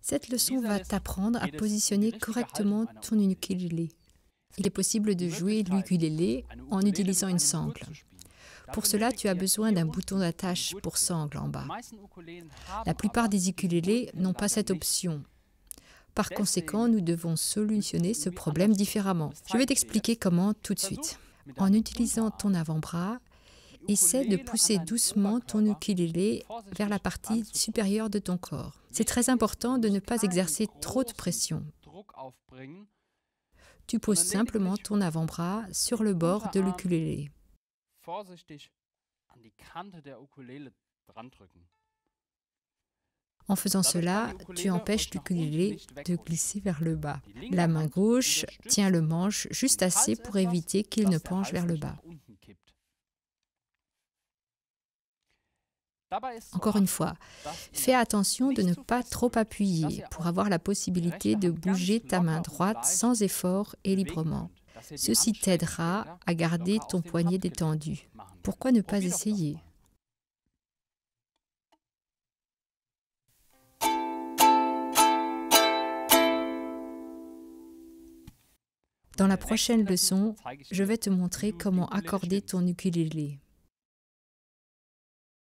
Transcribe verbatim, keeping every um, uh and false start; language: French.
Cette leçon va t'apprendre à positionner correctement ton ukulélé. Il est possible de jouer l'ukulélé en utilisant une sangle. Pour cela, tu as besoin d'un bouton d'attache pour sangle en bas. La plupart des ukulélés n'ont pas cette option. Par conséquent, nous devons solutionner ce problème différemment. Je vais t'expliquer comment tout de suite. En utilisant ton avant-bras, essaie de pousser doucement ton ukulélé vers la partie supérieure de ton corps. C'est très important de ne pas exercer trop de pression. Tu poses simplement ton avant-bras sur le bord de l'ukulélé. En faisant cela, tu empêches l'ukulélé de glisser vers le bas. La main gauche tient le manche juste assez pour éviter qu'il ne penche vers le bas. Encore une fois, fais attention de ne pas trop appuyer pour avoir la possibilité de bouger ta main droite sans effort et librement. Ceci t'aidera à garder ton poignet détendu. Pourquoi ne pas essayer ? Dans la prochaine leçon, je vais te montrer comment accorder ton ukulélé.